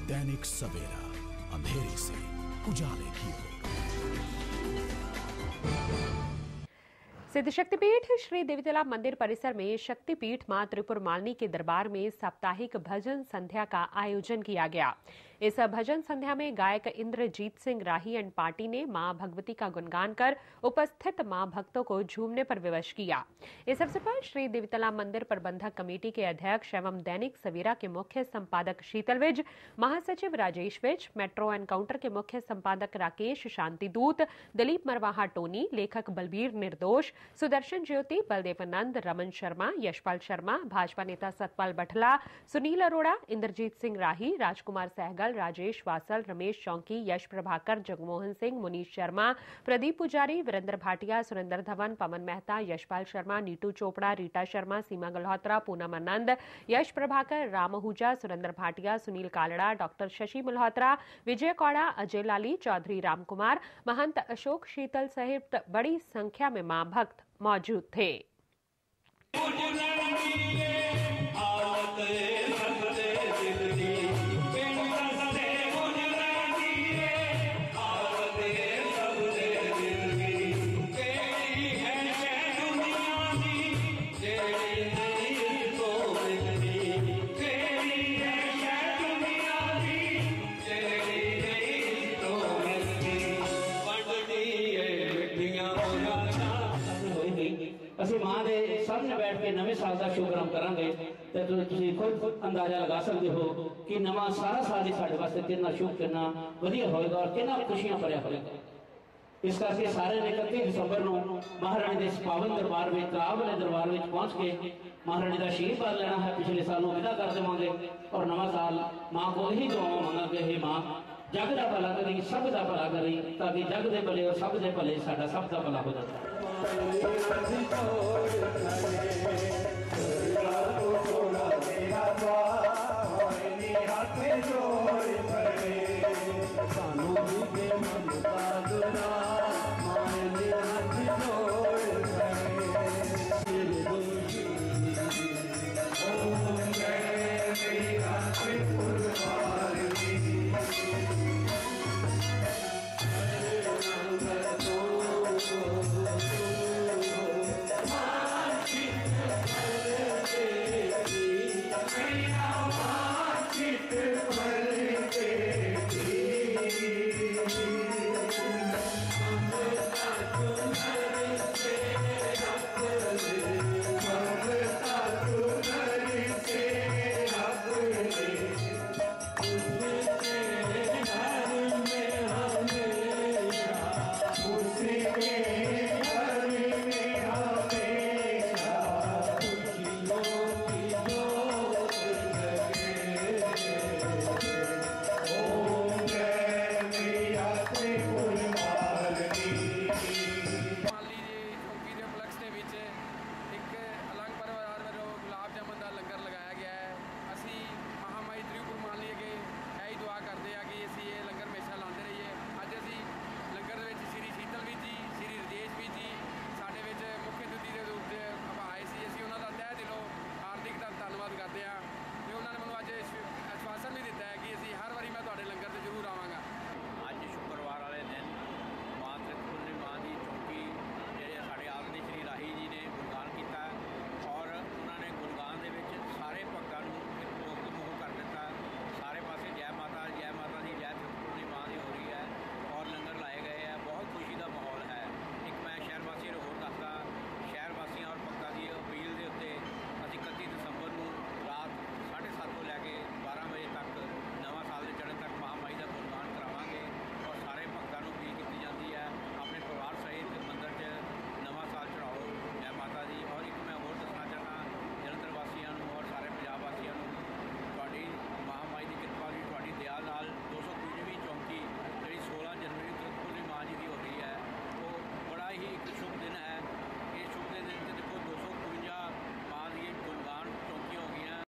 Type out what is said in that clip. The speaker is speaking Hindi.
दैनिक सवेरा, अंधेरे से उजाले की ओर। सिद्ध शक्तिपीठ श्री देवीतला मंदिर परिसर में शक्तिपीठ मां त्रिपुर मालिनी के दरबार में साप्ताहिक भजन संध्या का आयोजन किया गया। इस भजन संध्या में गायक इंद्रजीत सिंह राही एंड पार्टी ने मां भगवती का गुणगान कर उपस्थित मां भक्तों को झूमने पर विवश किया। इस अवसर पर श्री देवीतला मंदिर प्रबंधक कमेटी के अध्यक्ष एवं दैनिक सवेरा के मुख्य संपादक शीतल विज, महासचिव राजेश विज, मेट्रो एनकाउंटर के मुख्य संपादक राकेश शांतिदूत, दिलीप मरवाहा टोनी, लेखक बलबीर निर्दोष, सुदर्शन ज्योति, बलदेवानंद, रमन शर्मा, यशपाल शर्मा, भाजपा नेता सतपाल बठला, सुनील अरोड़ा, इंद्रजीत सिंह राही, राजकुमार सहगल, राजेश वासल, रमेश चौंकी, यश प्रभाकर, जगमोहन सिंह, मुनीश शर्मा, प्रदीप पुजारी, वीरेंद्र भाटिया, सुरेंद्र धवन, पवन मेहता, यशपाल शर्मा, नीटू चोपड़ा, रीटा शर्मा, सीमा गल्होत्रा, पूनम आनंद, यश प्रभाकर, राम आहूजा, सुरेंद्र भाटिया, सुनील कालड़ा, डॉक्टर शशि मल्होत्रा, विजय कौड़ा, अजय लाली, चौधरी रामकुमार, महंत अशोक शीतल सहित बड़ी संख्या में मां भक्त मौजूद थे। ਅਸੀਂ ਮਾਂ ਦੇ ਸਾਹਮਣੇ ਬੈਠ ਕੇ ਨਵੇਂ ਸਾਲ ਦਾ ਸ਼ੁਕਰਾਨਾ ਕਰਾਂਗੇ ਤੇ ਤੁਸੀਂ ਖੁਦ ਅੰਦਾਜ਼ਾ ਲਗਾ ਸਕਦੇ ਹੋ ਕਿ ਨਵਾਂ ਸਾਰਾ ਸਾਲ ਹੀ ਸਾਡੇ ਵਾਸਤੇ ਕਿੰਨਾ ਸ਼ੁਭ ਕਿੰਨਾ ਵਧੀਆ ਹੋਏਗਾ ਔਰ ਕਿੰਨਾ ਖੁਸ਼ੀਆਂ ਭਰਿਆ ਹੋਏਗਾ। ਇਸ ਕਰਕੇ ਸਾਰੇ ਨੇ 31 ਦਸੰਬਰ ਨੂੰ ਮਹਾਰਾਣੀ ਦੇ ਇਸ ਪਾਵਨ ਦਰਬਾਰ ਵਿੱਚ ਤਲਾਬ ਵਾਲੇ ਦਰਬਾਰ ਵਿੱਚ ਪਹੁੰਚ ਕੇ ਮਹਾਰਾਣੀ ਦਾ ਆਸ਼ੀਰਵਾਦ ਲੈਣਾ ਹੈ। ਪਿਛਲੇ ਸਾਲ ਨੂੰ ਵਿਦਾ ਕਰ ਦੇਵਾਂਗੇ ਔਰ ਨਵਾਂ ਸਾਲ ਮਾਂ ਕੋਲ ਹੀ ਦੁਆਵਾਂ ਮੰਗਾਂਗੇ, हे मां जग का भला करी, सब का भला करी, ताकि जग दे भले और सब दे भले साडा सब का भला हो जाए।